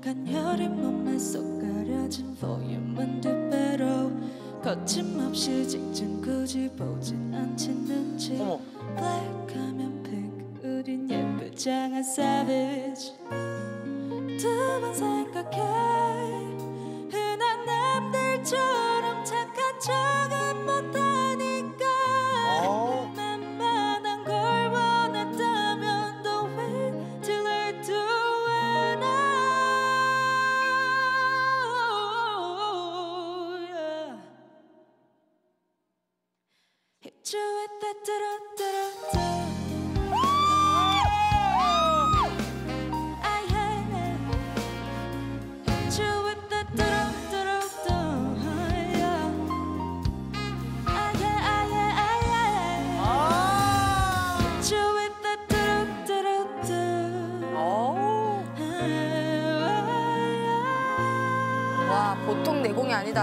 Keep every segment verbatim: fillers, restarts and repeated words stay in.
약간 여린 몸에 쏙 가려진 볼륨은 두 배로 거침없이 직진 굳이 보진 않지 눈치 블랙하면 핑크 우린 예쁘장한 savage 두 번 생각해 흔한 남들처럼 착한 척은 못하니까 만만한 걸 원했다면 Don't wait till I do it now. Hit you with that da-da-da-da-da. 와, 보통 내공이 아니다.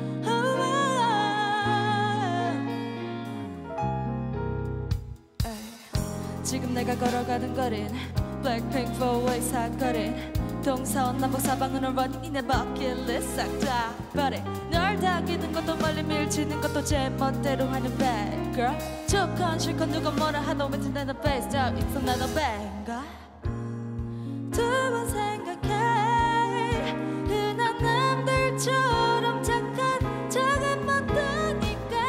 지금 내가 걸어가는 거린 블랙핑크 four-way 사거린 동서원 남북 사방으로 running in a bucket list 싹 다 버려 널 당기는 것도 멀리 밀치는 것도 제 멋대로 하는 bad girl 좋건 싫건 누가 뭐라 하도 왠지 나는 best up 있어 나는 bad 두 번 생각해 흔한 남들처럼 착한 척은 못하니까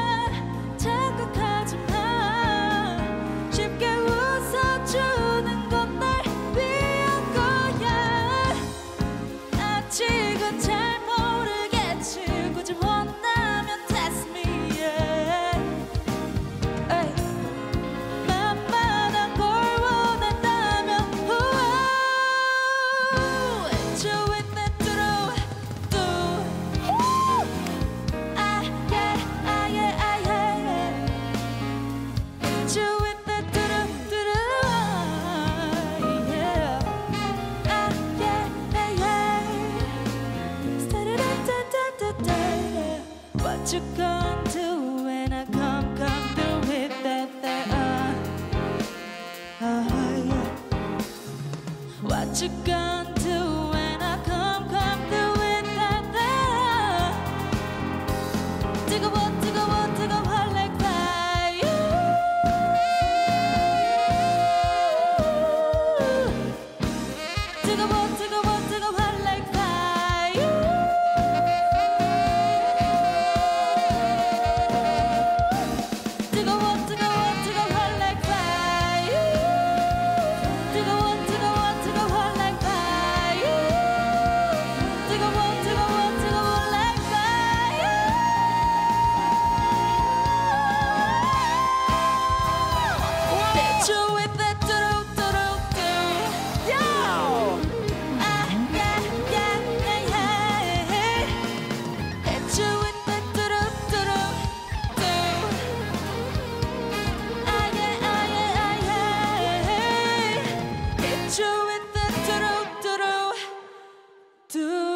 착각하지 마 쉽게 웃어주는 건 날 위한 거야 아직은 잘 모르겠지 굳이 원한다면 test me yeah. 에이. 만만한 걸 원한다면 hit you with that 뚜두뚜두 ah yeah ah yeah ah yeah hit you with that 뚜두뚜두 yeah ah yeah yeah yeah sta-da-da-da-da-da. What you gonna do when I come come through with that that uh oh yeah What you gonna do when I come come through with that that 뜨거워 뜨거워 뜨거워 like fire 뜨거워 뜨거워 뜨거워 like fire 뜨거워 뜨거워 뜨거워 like fire 뜨거워 뜨거워 뜨거워 like fire 뜨거워 뜨거워 뜨거워 like fire Hit you with that 뚜루뚜루뚜 Yo! Ah yeah yeah yeah yeah Hit you with that 뚜루뚜루뚜 Ah yeah ah yeah ah yeah Hit you with that 뚜루뚜루뚜